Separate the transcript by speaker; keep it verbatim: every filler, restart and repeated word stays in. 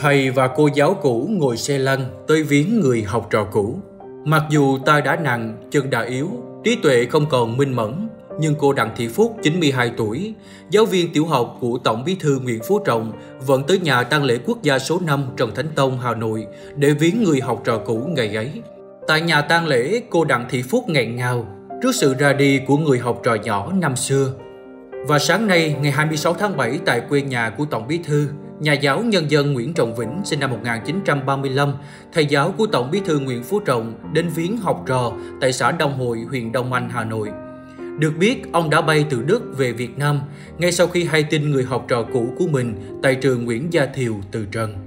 Speaker 1: Thầy và cô giáo cũ ngồi xe lăn tới viếng người học trò cũ. Mặc dù tai đã nặng, chân đã yếu, trí tuệ không còn minh mẫn, nhưng cô Đặng Thị Phúc, chín mươi hai tuổi, giáo viên tiểu học của Tổng Bí thư Nguyễn Phú Trọng, vẫn tới nhà tang lễ quốc gia số năm Trần Thánh Tông, Hà Nội để viếng người học trò cũ ngày ấy. Tại nhà tang lễ, cô Đặng Thị Phúc nghẹn ngào trước sự ra đi của người học trò nhỏ năm xưa. Và sáng nay, ngày hai mươi sáu tháng bảy, tại quê nhà của Tổng Bí thư, nhà giáo nhân dân Nguyễn Trọng Vĩnh sinh năm một nghìn chín trăm ba mươi lăm, thầy giáo của Tổng Bí thư Nguyễn Phú Trọng đến viếng học trò tại xã Đông Hội, huyện Đông Anh, Hà Nội. Được biết, ông đã bay từ Đức về Việt Nam ngay sau khi hay tin người học trò cũ của mình tại trường Nguyễn Gia Thiều từ trần.